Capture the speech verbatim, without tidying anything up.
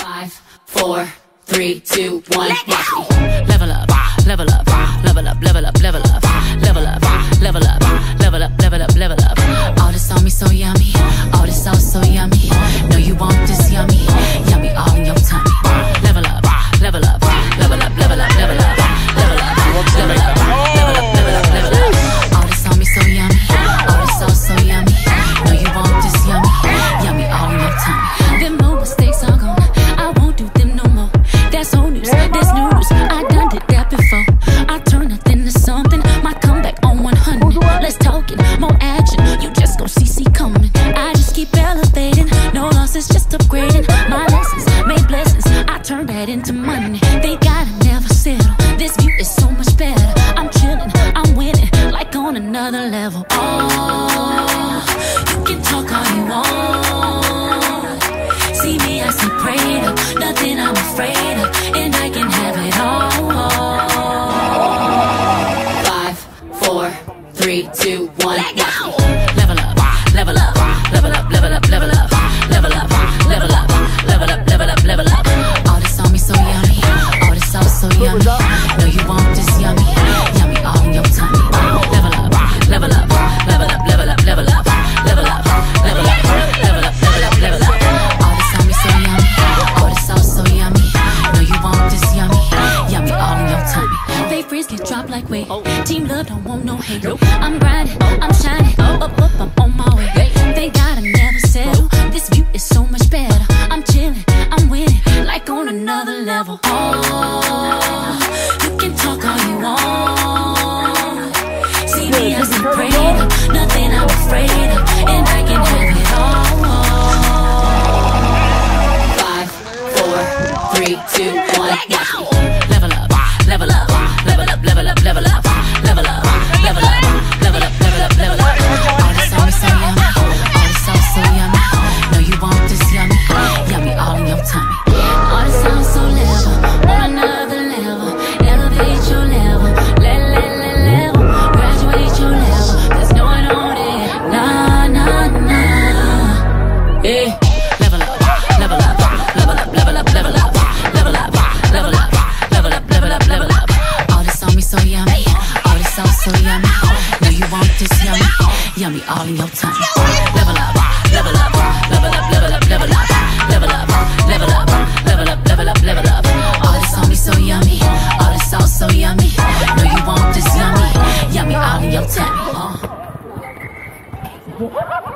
Five, four, three, two, one. Level up, level up, level up, level up, level up, level up, level up, level up, level up, level up. All this on me so yummy, all this sauce so yummy. No, you want this yummy, yummy all in your tummy. Level up, level up, level up, level up, level up, level up, level up, level up, level up, level up. All this on me so yummy, all this sauce so yummy. No, you want this yummy, yummy all in your tummy. Them old mistakes are gone, I won't do them no more. That's old news, that's news, I done did that before. I turn nothing into something, my comeback on one hundred. Let's talk it, more action, you just gon' see see coming. I just keep elevating, no losses, just upgrading. My lessons made blessings, I turn that into money. They gotta never settle, this view is so much better. I'm chilling, I'm winning, like on another level. Oh, you can talk all you want. See me, I see prayed up, nothing I'm afraid of, and I can have it all. Five, four, three, two, one. Level up, level up, level up, level up, level up, level up, level up, level up, level up, level up. All this on me so yummy, all this sauce so yummy. No, you want this yummy, yummy all in your tummy. Level up, level up, level up, level up, level up, level up, level up, level up, level up, level up. All this on me so yummy, all this sauce so yummy. No, you want this yummy, yummy all in your tummy. They freeze get dropped like weight. Team love don't want no hate. I'm grinding, I'm shining, up, up, up, I'm on my way. They gotta never settle, this view is so much better. I'm chilling, I'm winning, like on another level. Oh, you can talk all you want. See me as I'm praying up, nothing I'm afraid of, and I can have it all. Five, four, three, two, one. Level up, level up, level up, level up, level up, level up, level up, level up, level up, level up. All this on me so yummy, all this sauce so yummy. No, you want this yummy, yummy all in your tummy. All this sounds so level, on another level. Elevate your level, let, let, let level. Graduate your level, there's no one on it. Nah, nah, nah. Yeah. Level up, level up, level up, level up, level up, level up, level up, level up, level up, level up. All this on me so yummy, all this sauce so yummy. No, you want this yummy, yummy all in your tummy. Level up, level up, level up, level up, level up, level up, level up, level up, level up, level up. All this on me so yummy, all this sauce so yummy. No, you want this yummy, yummy all in your tummy. Uh.